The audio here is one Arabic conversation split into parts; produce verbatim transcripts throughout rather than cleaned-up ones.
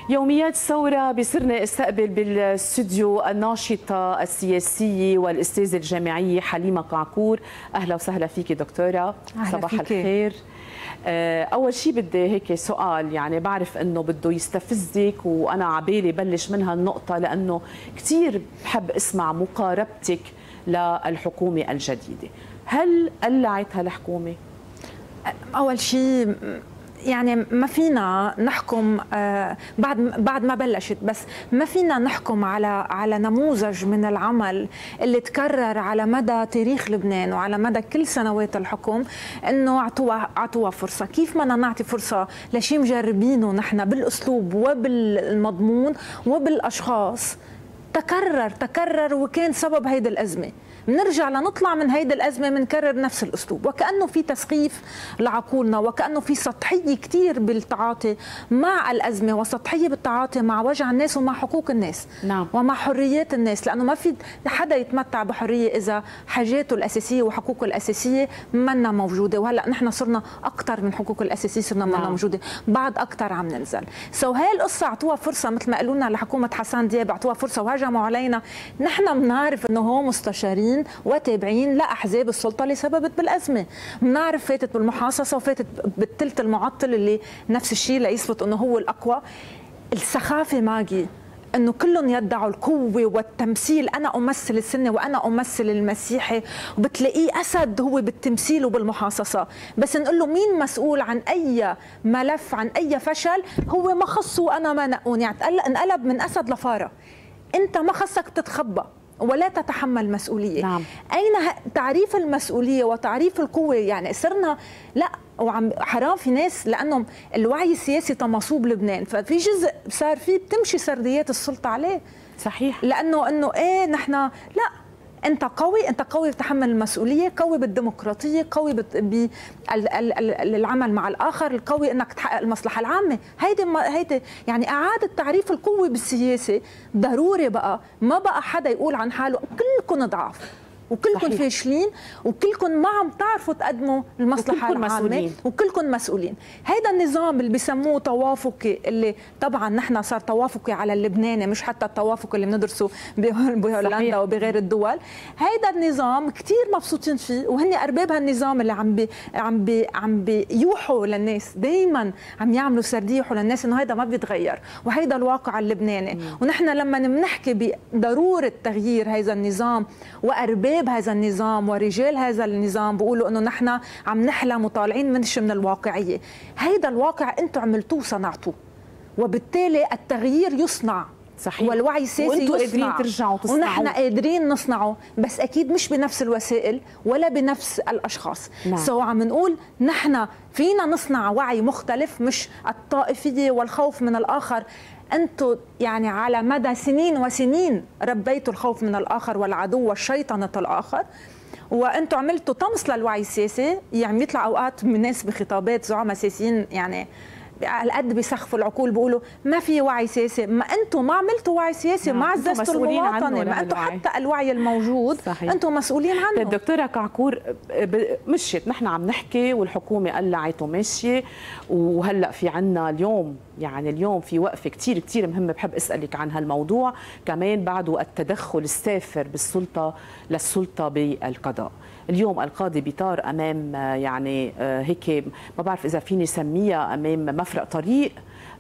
يوميات ثورة بصرنا استقبل بالاستوديو الناشطة السياسية والأستاذة الجامعية حليمة قعقور. أهلا وسهلا فيك دكتورة. صباح فيكي. الخير. أول شيء بدي هيك سؤال، يعني بعرف أنه بده يستفزك وأنا عبالي بلش من هالنقطة لأنه كثير بحب أسمع مقاربتك للحكومة الجديدة. هل قلعت هالحكومة؟ أول شيء يعني ما فينا نحكم آه بعد بعد ما بلشت، بس ما فينا نحكم على على نموذج من العمل اللي تكرر على مدى تاريخ لبنان وعلى مدى كل سنوات الحكم انه اعطوها اعطوها فرصه. كيف ما نعطي فرصه لشيء مجربينه نحن بالاسلوب وبالمضمون وبالاشخاص، تكرر تكرر وكان سبب هيدي الازمه. بنرجع لنطلع من هيدي الأزمة بنكرر نفس الأسلوب، وكأنه في تسخيف لعقولنا، وكأنه في سطحية كتير بالتعاطي مع الأزمة، وسطحية بالتعاطي مع وجع الناس ومع حقوق الناس. نعم. ومع حريات الناس، لأنه ما في حدا يتمتع بحرية إذا حاجاته الأساسية وحقوقه الأساسية منا موجودة. وهلأ نحن صرنا أكثر من حقوق الأساسية، صرنا منا نعم. موجودة، بعد أكثر عم ننزل. سو هاي القصة أعطوها فرصة، مثل ما قالوا لنا لحكومة حسان دياب أعطوها فرصة وهجموا علينا. نحن بنعرف إنه هو مستشارين وتابعين لأحزاب السلطة اللي سببت بالأزمة، بنعرف فاتت بالمحاصصة وفاتت بالثلث المعطل اللي نفس الشيء ليثبت أنه هو الأقوى. السخافة ماجي أنه كلهم يدعوا القوة والتمثيل، أنا أمثل السنة وأنا أمثل المسيحي، وبتلاقيه أسد هو بالتمثيل وبالمحاصصة. بس نقول له مين مسؤول عن أي ملف، عن أي فشل، هو ما خصه وأنا ما نقون. يعني انقلب من أسد لفارة. أنت ما خصك تتخبى ولا تتحمل مسؤولية. نعم. أين تعريف المسؤولية وتعريف القوة؟ يعني صرنا لا، وعم حرام في ناس لأنه الوعي السياسي تمصوب لبنان، ففي جزء صار فيه بتمشي سرديات السلطة عليه. صحيح. لأنه إنه إيه نحن لا، أنت قوي، أنت قوي بتحمل المسؤولية، قوي بالديمقراطية، قوي بالعمل مع الآخر، القوي أنك تحقق المصلحة العامة. هيدي هيدي يعني إعادة تعريف القوة بالسياسة ضروري. بقى ما بقى حدا يقول عن حاله كلكم ضعاف وكلكم فاشلين وكلكم ما عم تعرفوا تقدموا المصلحه العامه مسؤولين. وكلكم مسؤولين. هيدا النظام اللي بيسموه توافقي، اللي طبعا نحن صار توافقي على اللبناني، مش حتى التوافق اللي بندرسه بهولندا وبغير الدول. هيدا النظام كثير مبسوطين فيه، وهن ارباب هالنظام اللي عم بي عم بي عم بيوحوا للناس، دائما عم يعملوا سرديحوا للناس انه هيدا ما بيتغير وهيدا الواقع اللبناني. مم. ونحن لما بنحكي بضروره تغيير هذا النظام وارباب هذا النظام ورجال هذا النظام، بيقولوا انه نحن عم نحلم وطالعين منش من الواقعيه. هيدا الواقع انتم عملتوه صنعتوه، وبالتالي التغيير يصنع. صحيح. والوعي السياسي يصنع، قادرين ترجعوا تصنعوا، ونحن قادرين نصنعه، بس اكيد مش بنفس الوسائل ولا بنفس الاشخاص. نعم. سو عم نقول نحن فينا نصنع وعي مختلف، مش الطائفيه والخوف من الاخر. أنتم يعني على مدى سنين وسنين ربيتوا الخوف من الآخر والعدو والشيطنة الآخر، وأنتم عملتوا طمس للوعي السياسي. يعني يطلع أوقات من ناس بخطابات زعماء سياسيين يعني على قد بيسخفوا العقول، بيقولوا ما في وعي سياسي. ما انتم ما عملتوا وعي سياسي، ما عززتوا المواطنه، ما انتم حتى الوعي الموجود صحيح. انتم مسؤولين عنه. الدكتوره قعقور مشيت، نحن عم نحكي والحكومه قلعت وماشيه، وهلا في عنا اليوم يعني اليوم في وقفه كثير كثير مهمه، بحب اسالك عن هالموضوع كمان بعده التدخل السافر بالسلطه للسلطه بالقضاء. اليوم القاضي بيطار امام يعني هيك ما بعرف اذا فيني سميها امام مفرق طريق،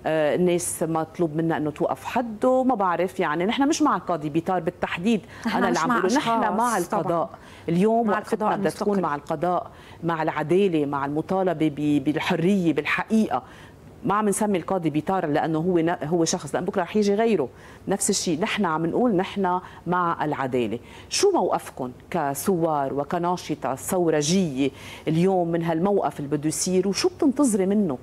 الناس مطلوب منا انه توقف حده، ما بعرف يعني نحن مش مع القاضي بيطار بالتحديد، انا اللي عم بقوله نحن مع القضاء. طبعا. اليوم وقفتنا بدها تكون مع القضاء، مع العداله، مع المطالبه بالحريه بالحقيقه. ما عم نسمي القاضي بيطار لانه هو هو شخص، لان بكره رح يجي غيره. نفس الشيء نحن عم نقول نحن مع العداله. شو موقفكم كثوار وكناشطه ثورجيه اليوم من هالموقف اللي بده يصير، وشو بتنتظري منه؟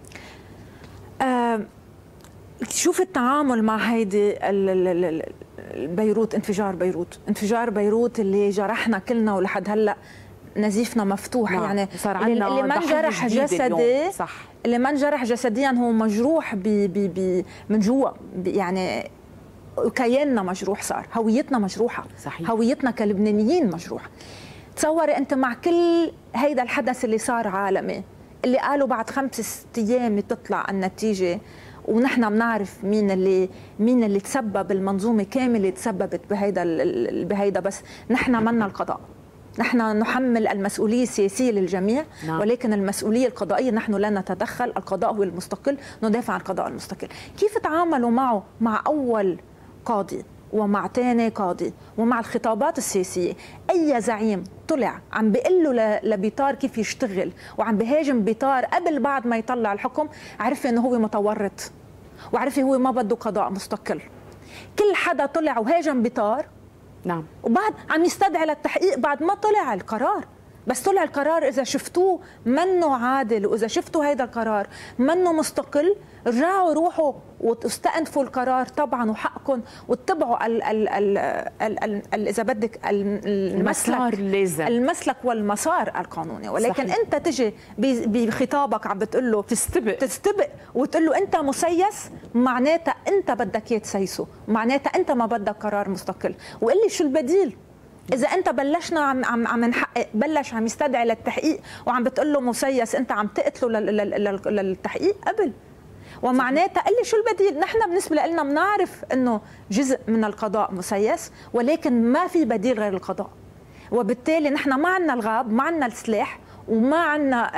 آه شوف التعامل مع هيدي بيروت، انفجار بيروت، انفجار بيروت اللي جرحنا كلنا ولحد هلا نزيفنا مفتوح. نعم. يعني صار عندنا اللي ما انجرح جسدي، صح. اللي ما انجرح جسديا هو مجروح بي بي بي من جوا، يعني كياننا مجروح، صار هويتنا مجروحه. صحيح. هويتنا كلبنانيين مجروحه. تصوري انت مع كل هيدا الحدث اللي صار عالمي، اللي قالوا بعد خمس ايام تطلع النتيجه، ونحن بنعرف مين اللي مين اللي تسبب، المنظومه كامله تسببت بهيدا بهيدا، بس نحن منا القضاء. نحن نحمل المسؤوليه السياسيه للجميع، نعم. ولكن المسؤوليه القضائيه نحن لا نتدخل، القضاء هو المستقل، ندافع عن القضاء المستقل. كيف تعاملوا معه مع اول قاضي ومع ثاني قاضي ومع الخطابات السياسيه؟ اي زعيم طلع عم بيقول له لبيطار كيف يشتغل وعم بهاجم بيطار قبل بعد ما يطلع الحكم، عرف انه هو متورط وعرف هو ما بده قضاء مستقل. كل حدا طلع وهاجم بيطار، نعم، وبعد عم يستدعي للتحقيق بعد ما طلع القرار. بس طلع القرار اذا شفتوه منه عادل واذا شفتوا هيدا القرار منه مستقل، رجعوا روحوا واستأنفوا القرار طبعا وحقكم، واتبعوا ال ال ال ال ال ال اذا بدك المسلك لازم. المسلك والمسار القانوني. ولكن صحيح. انت تجي بخطابك عم بتقول له تستبق تستبق وتقول له انت مسيس، معناتها انت بدك اياه تسيسه، معناتها انت ما بدك قرار مستقل. وقل لي شو البديل؟ إذا أنت بلشنا عم عم عم نحقق، بلش عم يستدعي للتحقيق وعم بتقول له مسيس، أنت عم تقتله للتحقيق قبل، ومعناتها قل لي شو البديل؟ نحن بالنسبة لنا بنعرف إنه جزء من القضاء مسيس، ولكن ما في بديل غير القضاء، وبالتالي نحن ما عندنا الغاب، ما عندنا السلاح، وما عندنا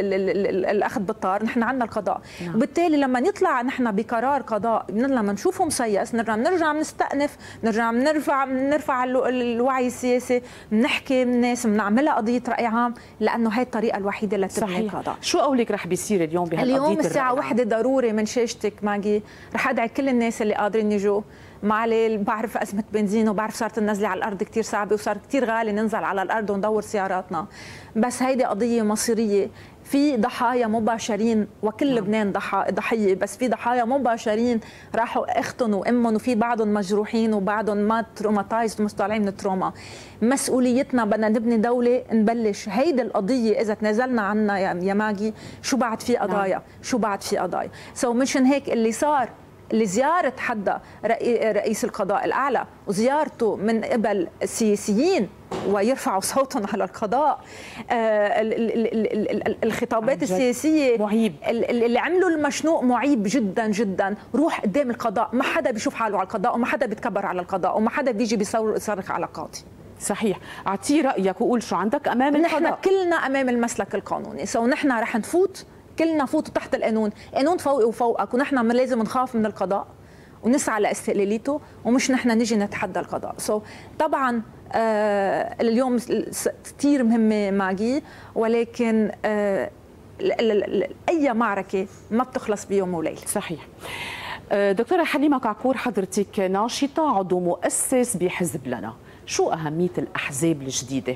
الاخذ بالطار، نحن عندنا القضاء. نعم. وبالتالي لما نطلع نحن بقرار قضاء، لما نشوفه مسيس نرجع نرجع نستأنف، نرجع نرفع نرفع الوعي السياسي، بنحكي الناس، بنعملها قضيه راي عام، لانه هي الطريقه الوحيده لتبني القضاء. شو قولك رح بيصير اليوم بهالقضيه؟ اليوم الساعه واحدة ضروري من شاشتك ماجي رح ادعي كل الناس اللي قادرين يجوا. معلي بعرف أزمة بنزين وبعرف صارت النزلة على الأرض كتير صعبة وصار كتير غالي ننزل على الأرض وندور سياراتنا، بس هيدي قضية مصيرية، في ضحايا مباشرين وكل لبنان ضحية، بس في ضحايا مباشرين راحوا اختن وامهم، وفي بعضهم مجروحين وبعضهم ما تروماتايزد ومش طالعين من التروما. مسؤوليتنا بدنا نبني دولة، نبلش هيدي القضية إذا تنازلنا عنها يا ماجي شو بعد في قضايا، شو بعد في قضايا. سو مشان هيك اللي صار لزيارة حدا رئيس القضاء الأعلى وزيارته من قبل السياسيين ويرفعوا صوتهم على القضاء، الخطابات السياسية معيب، اللي عملوا المشنوق معيب جدا جدا. روح قدام القضاء، ما حدا بيشوف حاله على القضاء وما حدا بيتكبر على القضاء وما حدا بيجي بيصرخ على قاضي. صحيح، اعطيه رأيك وقول شو عندك أمام القضاء. نحن كلنا أمام المسلك القانوني، سو نحن رح نفوت كلنا فوتوا تحت القانون، قانون فوقي وفوقك، ونحن لازم نخاف من القضاء ونسعى لاستقلاليته، ومش نحن نجي نتحدى القضاء. سو so, طبعا آه اليوم كثير مهمه ماجي، ولكن آه اي معركه ما بتخلص بيوم وليله. صحيح. دكتوره حليمه كعكور، حضرتك ناشطه عضو مؤسس بحزب لنا، شو اهميه الاحزاب الجديده؟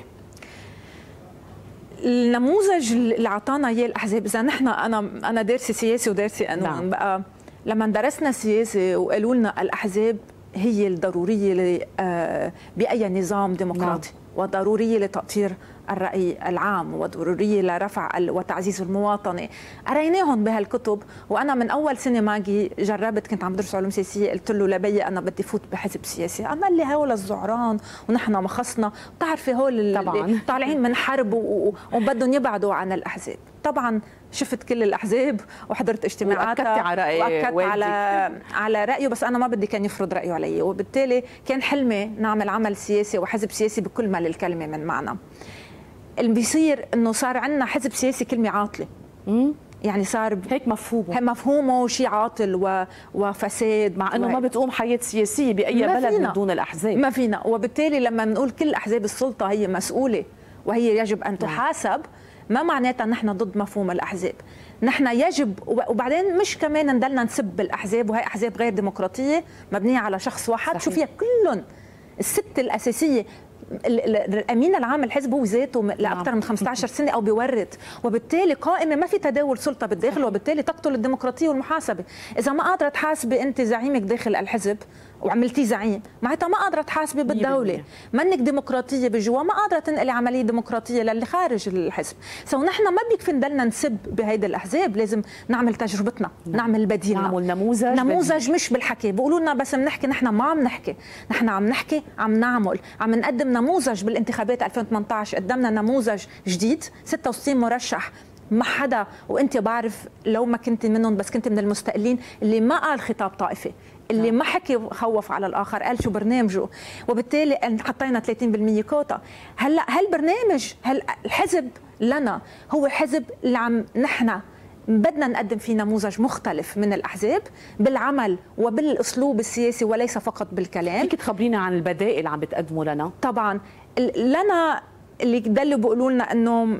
النموذج اللي اعطانا اياه الاحزاب، اذا نحن انا انا دارسه سياسه ودارسه قانون، نعم. بقى لما درسنا سياسه وقالوا لنا الاحزاب هي الضروريه باي نظام ديمقراطي، نعم. وضروريه لتأطير الرأي العام وضرورية لرفع وتعزيز المواطنة، قريناهم بهالكتب. وأنا من أول سنة ماجي جربت، كنت عم بدرس علوم سياسية، قلت له لبي أنا بدي فوت بحزب سياسي، قال لي هول الزعران ونحن مخصنا، بتعرفي هول اللي طالعين من حرب وبدهم يبعدوا عن الأحزاب. طبعا شفت كل الأحزاب وحضرت اجتماعاتها وأكدت على رأي وأكدت على على رأيه، بس أنا ما بدي كان يفرض رأيه علي، وبالتالي كان حلمي نعمل عمل سياسي وحزب سياسي بكل ما للكلمة من معنى. اللي بيصير انه صار عندنا حزب سياسي كلمه عاطله، يعني صار هيك مفهومه مفهومه شيء عاطل و... وفساد، مع انه ما بتقوم حياه سياسيه باي بلد من دون الاحزاب، ما فينا. وبالتالي لما نقول كل احزاب السلطه هي مسؤوله وهي يجب ان تحاسب، ما معناتها نحن ضد مفهوم الاحزاب. نحن يجب، وبعدين مش كمان نضلنا نسب الاحزاب، وهي احزاب غير ديمقراطيه مبنيه على شخص واحد. صحيح. شو فيها كلهم الست الاساسيه، الامين العام الحزب هو ذاته لاكثر من خمسة عشر سنه او بيورط، وبالتالي قائمه ما في تداول سلطه بالداخل، وبالتالي تقتل الديمقراطيه والمحاسبه. اذا ما قادره تحاسبي انت زعيمك داخل الحزب وعملتيه زعيم، معناتها ما قادره تحاسبي بالدوله، منك ديمقراطيه بجوا، ما قادره تنقلي عمليه ديمقراطيه للي خارج الحزب. سو نحن ما بيكفي نضلنا نسب بهيدي الاحزاب، لازم نعمل تجربتنا، نعمل بديلنا، نعمل نموذج نموذج بديل. مش بالحكي، بيقولوا لنا بس بنحكي، نحن ما عم نحكي، نحن عم نحكي، عم نعمل، عم نقدم نموذج. بالانتخابات ألفين وثمانية عشر قدمنا نموذج جديد، ستة وستين مرشح ما حدا، وانت بعرف لو ما كنت منهم بس كنت من المستقلين اللي ما قال خطاب طائفي، اللي ما حكي خوف على الاخر، قال شو برنامجه، وبالتالي حطينا ثلاثين بالمئة كوتا. هلا هالبرنامج هل الحزب لنا هو حزب اللي عم نحن بدنا نقدم فيه نموذج مختلف من الاحزاب بالعمل وبالاسلوب السياسي وليس فقط بالكلام. فيك تخبرينا عن البدائل اللي عم بتقدموا لنا؟ طبعا لنا اللي دلوا بيقولوا لنا انه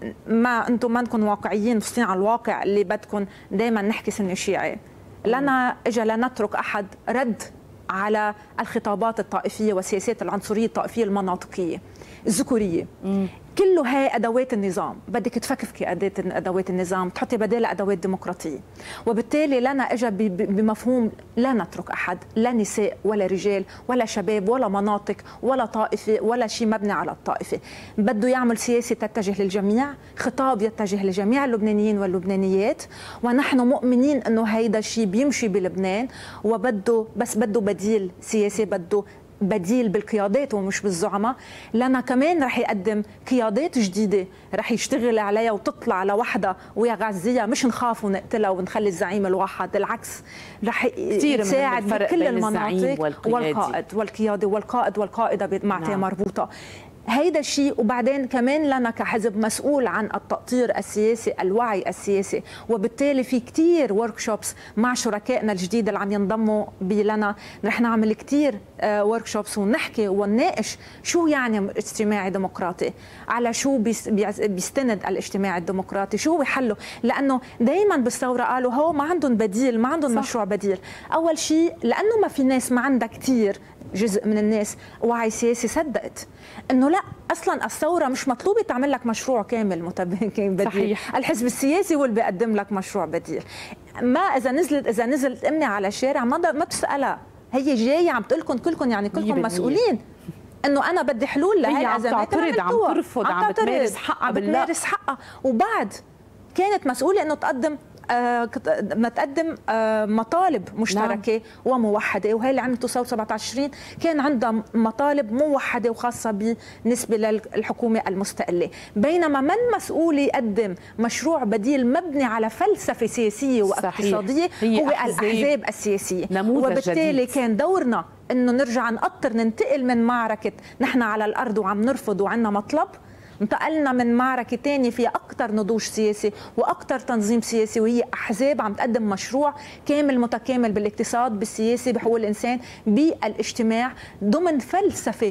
ما انتم ما انكم واقعيين مبسوطين على الواقع اللي بدكم دائما نحكي سنه شيعي. لنا اجى لنترك احد رد على الخطابات الطائفيه والسياسات العنصريه الطائفيه المناطقيه الذكوريه. مم. كله هاي ادوات النظام، بدك تفكفكي ادوات النظام، تحطي بدالها ادوات ديمقراطيه، وبالتالي لنا اجى بمفهوم لا نترك احد، لا نساء ولا رجال ولا شباب ولا مناطق ولا طائفه ولا شيء مبني على الطائفه، بده يعمل سياسه تتجه للجميع، خطاب يتجه لجميع اللبنانيين واللبنانيات، ونحن مؤمنين انه هيدا الشيء بيمشي بلبنان، وبده بس بده بديل سياسي، بده بديل بالقيادات ومش بالزعماء. لنا كمان رح يقدم قيادات جديده رح يشتغل عليها وتطلع لوحدها ويغذيها، مش نخاف ونقتلها ونخلي الزعيم الواحد، العكس رح يساعد بكل المناطق والقائد والقياده والقائد والقائده مع نعم. مربوطه هيدا الشيء. وبعدين كمان لنا كحزب مسؤول عن التأطير السياسي، الوعي السياسي، وبالتالي في كتير وركشوبس مع شركائنا الجديد اللي عم ينضموا بلنا. رح نعمل كتير وركشوبس ونحكي ونناقش شو يعني اجتماعي ديمقراطي، على شو بيستند الاجتماع الديمقراطي، شو هو حله، لأنه دايما بالثورة قالوا هو ما عندهم بديل، ما عندهم صح. مشروع بديل. أول شيء لأنه ما في ناس، ما عندها كتير جزء من الناس وعي سياسي صدقت انه لا اصلا الثوره مش مطلوبه تعمل لك مشروع كامل بديل. صحيح. الحزب السياسي هو اللي بيقدم لك مشروع بديل. ما اذا نزلت اذا نزلت امني على الشارع ما ما بتسالها، هي جايه عم تقول لكم كلكم يعني كلكم مسؤولين انه انا بدي حلول لهي الازمات. عم تعترض، عم ترفض، عم بتمارس حقها، عم بتمارس حقها، وبعد كانت مسؤوله انه تقدم آه تقدم آه مطالب مشتركه نعم. وموحده، وهي اللي عملته ثوره سبعة عشر تشرين، كان عندها مطالب موحده وخاصه بالنسبه للحكومه المستقله، بينما من مسؤول يقدم مشروع بديل مبني على فلسفه سياسيه واقتصاديه هو الاحزاب السياسيه. وبالتالي جديد. كان دورنا انه نرجع نقطر، ننتقل من معركه نحن على الارض وعم نرفض وعندنا مطلب، انتقلنا من معركة تانية فيها أكثر نضوج سياسي وأكثر تنظيم سياسي، وهي أحزاب عم تقدم مشروع كامل متكامل بالاقتصاد، بالسياسي، بحقوق الإنسان، بالاجتماع، ضمن فلسفة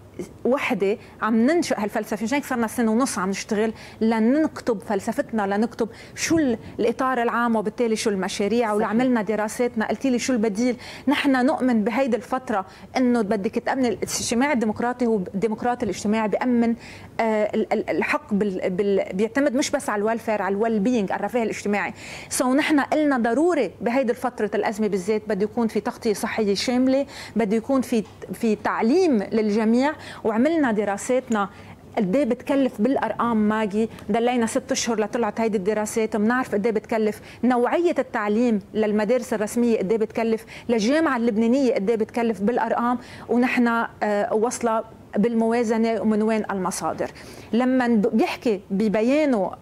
وحده. عم ننشئ هالفلسفه، مشان هيك صرنا سنه ونص عم نشتغل لنكتب فلسفتنا، لنكتب شو الاطار العام وبالتالي شو المشاريع، وعملنا دراساتنا. قلتي لي شو البديل؟ نحن نؤمن بهيدي الفتره انه بدك تامن الاجتماع الديمقراطي، هو الديمقراطي الاجتماعي بيامن آه الحق بال بال بيعتمد مش بس على الويلفير، على الويل بينج، الرفاه الاجتماعي. سو نحن قلنا ضروري بهيدي الفتره الازمه بالذات بده يكون في تغطيه صحيه شامله، بده يكون في في تعليم للجميع. وعملنا دراساتنا قد ايه بتكلف بالارقام ماجي، دلينا ست اشهر لطلعت هيدي الدراسات، بنعرف قد ايه بتكلف نوعيه التعليم للمدارس الرسميه، قد ايه بتكلف للجامعه اللبنانيه، قد ايه بتكلف بالارقام، ونحن آه واصله بالموازنه ومن وين المصادر. لما بيحكي ببيانه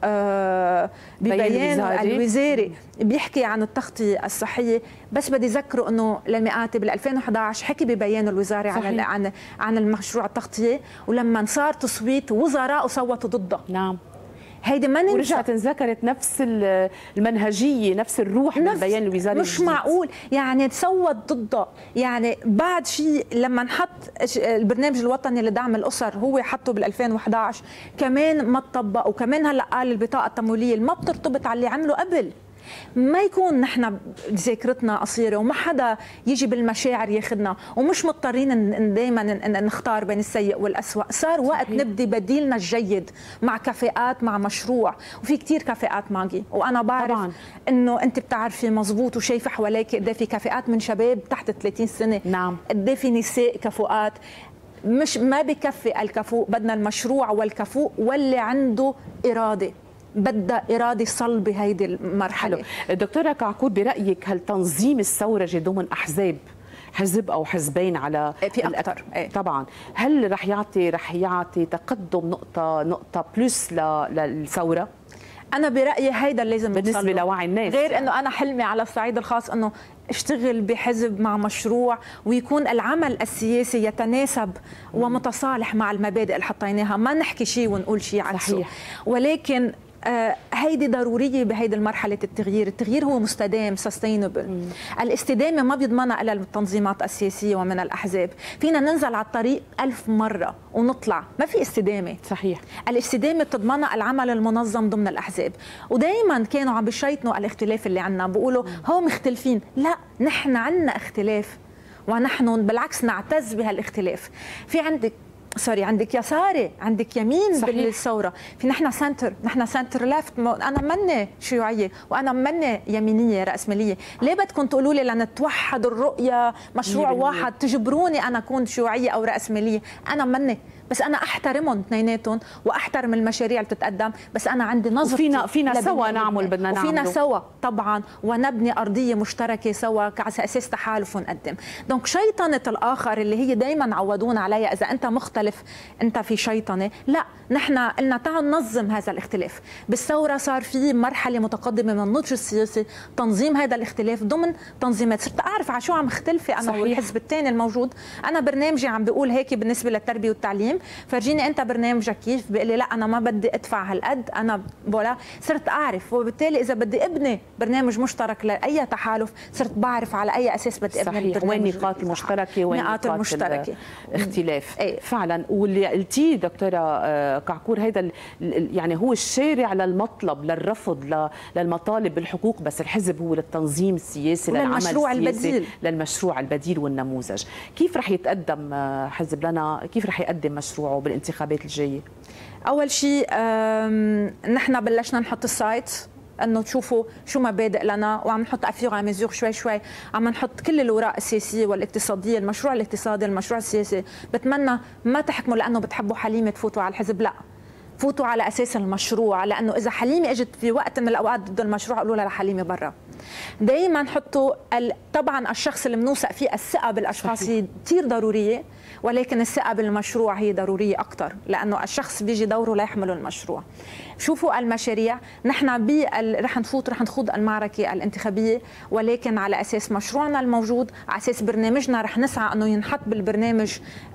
آه ببيانه الوزاري بيحكي عن التغطيه الصحيه، بس بدي اذكره انه للمئاتي بال ألفين وإحدى عشر حكي ببيانه الوزاري عن عن عن المشروع التغطيه، ولما صار تصويت وزراء صوتوا ضده. نعم. هيدي ما ننسى، ورجعت انذكرت نفس المنهجيه، نفس الروح من البيان الوزاري. مش معقول يعني تصوت ضده. يعني بعد شيء لما نحط البرنامج الوطني لدعم الاسر، هو حطه بال ألفين وإحدى عشر كمان ما تطبق، وكمان هلا قال البطاقه التمويليه ما بترتبط على اللي عمله قبل. ما يكون نحن ذاكرتنا قصيره وما حدا يجي بالمشاعر ياخذنا، ومش مضطرين دائما نختار بين السيء والأسوأ. صار وقت صحيح. نبدي بديلنا الجيد مع كفاءات، مع مشروع، وفي كتير كفاءات ماجي، وانا بعرف طبعاً. انه انت بتعرفي مزبوط وشايفه حواليك قد في كفاءات من شباب تحت ثلاثين سنه. نعم. قد في نساء كفؤات. مش ما بكفي الكفؤ، بدنا المشروع والكفؤ واللي عنده اراده، بدها إرادة صلبة هيدي المرحلة. دكتورة كعكور، برأيك هل تنظيم الثورة ضمن أحزاب، حزب أو حزبين على في أكثر ايه. طبعا، هل رح يعطي رح يعطي تقدم نقطة نقطة بلس للثورة؟ انا برايي هيدا اللي لازم بالنسبه نوصله. لوعي الناس، غير انه انا حلمي على الصعيد الخاص انه اشتغل بحزب مع مشروع، ويكون العمل السياسي يتناسب ومتصالح مع المبادئ اللي حطيناها، ما نحكي شيء ونقول شيء عكسه. ولكن آه هيدي ضرورية بهيدي المرحلة التغيير. التغيير هو مستدام سستينبل. الاستدامة ما بيضمنها إلا التنظيمات السياسية ومن الأحزاب. فينا ننزل على الطريق ألف مرة ونطلع، ما في استدامة. صحيح. الاستدامة بتضمنها العمل المنظم ضمن الأحزاب. ودايما كانوا عم بيشيطنوا الاختلاف اللي عنا، بيقولوا هو مختلفين. لا، نحن عنا اختلاف ونحن بالعكس نعتز بهالاختلاف. في عندك سوري عندك يساري، عندك يمين. صحيح. بالثوره في نحن سنتر، نحن سنتر ليفت. انا مني شيوعيه وانا مني يمينيه راسماليه. ليه بدكم تقولوا لي لنتوحد الرؤيه مشروع واحد تجبروني انا اكون شيوعيه او راسماليه؟ انا مني، بس انا احترمهم اثنيناتهم واحترم المشاريع اللي بتتقدم، بس انا عندي نظرتي. فينا فينا سوا نعمل بدنا نعمل، وفينا سوا طبعا ونبني ارضيه مشتركه سوا على اساس تحالف ونقدم. دونك شيطنه الاخر اللي هي دائما عودونا عليها، اذا انت مختلف انت في شيطنه. لا، نحن قلنا تعالوا ننظم هذا الاختلاف. بالثوره صار في مرحله متقدمه من النضج السياسي، تنظيم هذا الاختلاف ضمن تنظيمات. صرت اعرف على شو عم اختلفي انا. صحيح. والحزب الثاني الموجود. انا برنامجي عم بيقول هيك بالنسبه للتربيه والتعليم، فرجيني انت برنامجك كيف. بيقول لي لا انا ما بدي ادفع هالقد، انا بولا. صرت اعرف، وبالتالي اذا بدي ابني برنامج مشترك لاي تحالف صرت بعرف على اي اساس بدي ابني البرنامج. وين نقاط المشتركه وين نقاط المشتركه اختلاف. ايه. فعلا. واللي قلتيه دكتوره كعكور هيدا يعني هو الشارع للمطلب للرفض للمطالب بالحقوق، بس الحزب هو للتنظيم السياسي للعمل السياسي البديل. للمشروع البديل والنموذج. كيف رح يتقدم حزب لنا؟ كيف رح يقدم مشروعه بالانتخابات الجايه؟ اول شيء نحن بلشنا نحط السايت انه تشوفوا شو مبادئ لنا، وعم نحط افيغ على ميزور شوي شوي، عم نحط كل الاوراق السياسيه والاقتصاديه، المشروع الاقتصادي، المشروع السياسي. بتمنى ما تحكموا لانه بتحبوا حليمه تفوتوا على الحزب، لا، فوتوا على اساس المشروع، لانه اذا حليمه اجت في وقت من الاوقات ضد المشروع قولوا لها لحليمه برا. دائما حطوا ال... طبعا الشخص اللي بنوثق فيه، الثقه بالاشخاص هي كثير ضروريه، ولكن الثقه بالمشروع هي ضروريه اكثر، لانه الشخص بيجي دوره ليحمل المشروع. شوفوا المشاريع، نحن بال... رح نفوت رح نخوض المعركه الانتخابيه، ولكن على اساس مشروعنا الموجود، على اساس برنامجنا رح نسعى انه ينحط بالبرنامج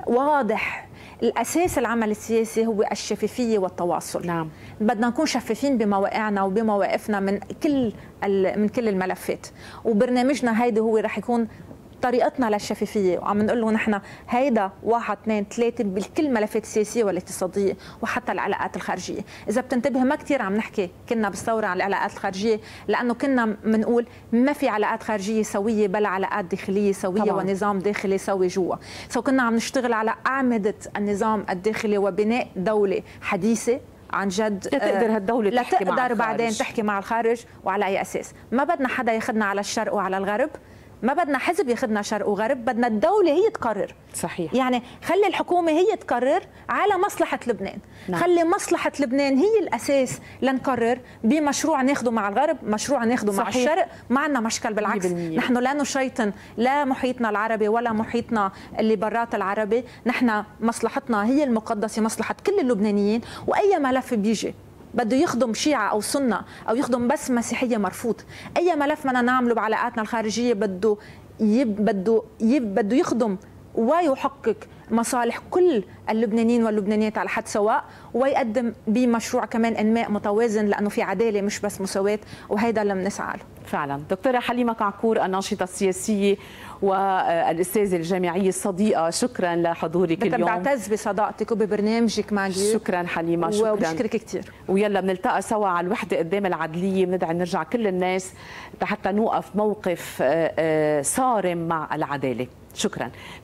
واضح. الأساس العمل السياسي هو الشفافية والتواصل. نعم. بدنا نكون شفافين بمواقعنا وبمواقفنا من كل من كل الملفات، وبرنامجنا هيدا هو رح يكون طريقتنا للشفافيه، وعم نقول له نحن هيدا واحد اثنين ثلاثه بكل الملفات السياسيه والاقتصاديه وحتى العلاقات الخارجيه. اذا بتنتبه ما كثير عم نحكي كنا بالثوره عن العلاقات الخارجيه، لانه كنا بنقول ما في علاقات خارجيه سويه بلا علاقات داخليه سويه طبعا. ونظام داخلي سوي جوا. سو كنا عم نشتغل على اعمده النظام الداخلي وبناء دوله حديثه عن جد. لا تقدر هالدولة لا تحكي تقدر مع الخارج. بعدين تحكي مع الخارج. وعلى اي اساس؟ ما بدنا حدا ياخذنا على الشرق وعلى الغرب، ما بدنا حزب ياخذنا شرق وغرب، بدنا الدولة هي تقرر. صحيح. يعني خلي الحكومة هي تقرر على مصلحة لبنان. نعم. خلي مصلحة لبنان هي الأساس لنقرر بمشروع ناخده مع الغرب، مشروع ناخده مع الشرق، ما عندنا مشكل بالعكس. بالمية. نحن لا نشيطن لا محيطنا العربي ولا محيطنا اللي برات العربي، نحن مصلحتنا هي المقدسة، مصلحة كل اللبنانيين، وأي ملف بيجي بده يخدم شيعة أو سنة أو يخدم بس مسيحية مرفوض. أي ملف بدنا نعمله بعلاقاتنا الخارجية بده يب بده يب بده يخدم ويحقق مصالح كل اللبنانيين واللبنانيات على حد سواء، ويقدم بمشروع كمان انماء متوازن، لانه في عداله مش بس مساواه، وهيدا اللي بنسعى له. فعلا. دكتوره حليمه كعكور الناشطه السياسيه والاستاذه الجامعيه الصديقه، شكرا لحضورك اليوم. بعتز بصداقتك وببرنامجك معي. شكرا حليمه، شكرا وبشكرك كثير. ويلا بنلتقى سوا على الوحده قدام العدليه، بندعي نرجع كل الناس حتى نوقف موقف صارم مع العداله. شكرا.